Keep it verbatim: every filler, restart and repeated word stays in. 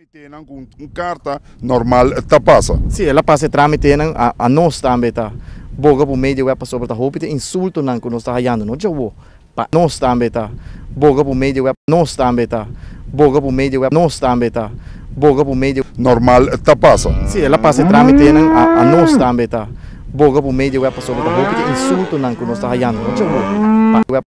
Tramite ng kung carta normal tapasa. Sì, ela passa tramite ng a, a nós também tá. Boga por meio de sobre tá roupa insulto não que nós tá raiando, não já vou. Pa nós também tá. Boga por meio de nós também tá. Boga por meio de nós também tá. Boga por meio de Normal tapasa. Sì, ela passa tramite ng a, a nós também tá. Boga por meio de sobre tá roupa insulto não que nós tá raiando, não já vou.